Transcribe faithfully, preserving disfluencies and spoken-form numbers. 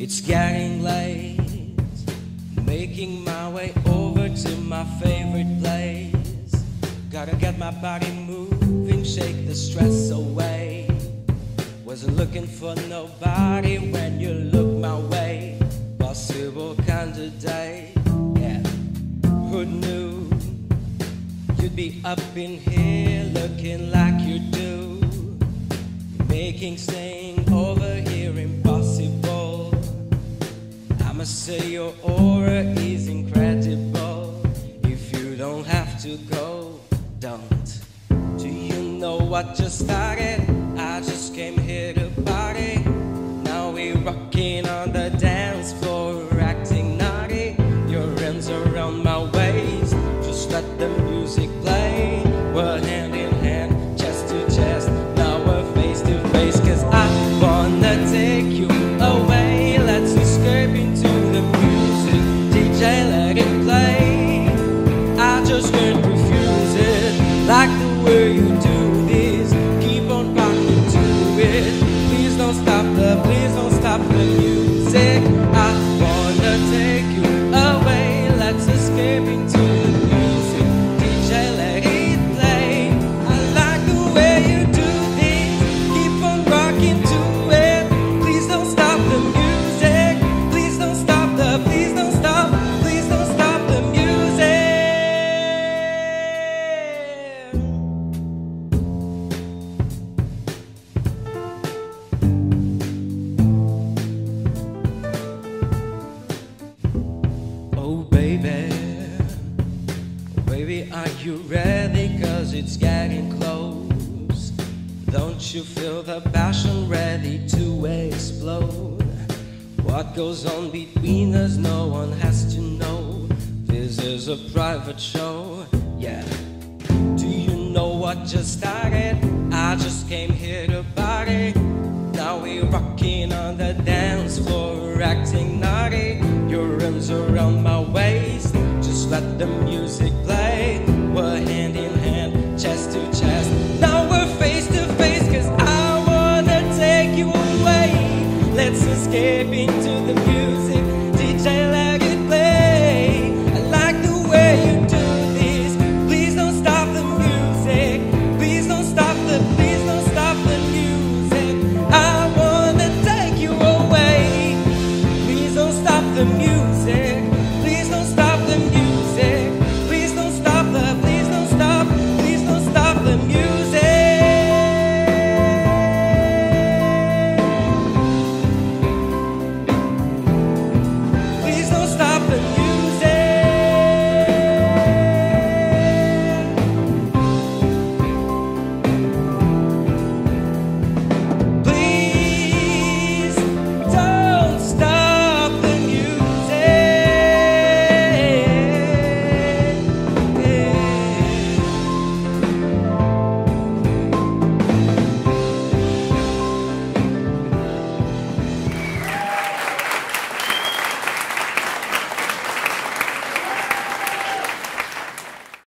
It's getting late, making my way over to my favorite place. Gotta get my body moving, shake the stress away. Wasn't looking for nobody when you look my way. Possible candidate, yeah. Who knew you'd be up in here looking like you do, making staying over here impossible. I must say your aura is incredible. If you don't have to go, don't. Do you know what just started? I just came here to party. Now we're rocking on the dance floor, acting naughty. Your arms around my waist, just let the music play. We're hand in hand, chest to chest, now we're face to face. Cause I wanna take you away. Let's escape into the music. D J, let it play. I just can't refuse it. Like the way you do this, keep on rocking to it. Please don't stop the, please don't stop the music. I wanna take you away. Let's escape into the music. D J, let it play. I like the way you do this, keep on rocking to it. Please don't stop the music. Please don't stop the, please don't stop, please don't stop the music. Oh baby, baby, are you ready? Cause it's getting close. Don't you feel the passion ready to explode? What goes on between us, no one has to know. This is a private show, yeah. Do you know what just started? I just came here to party. Now we're rocking on the dance floor, acting naughty. Your arms around my waist, just let the music play.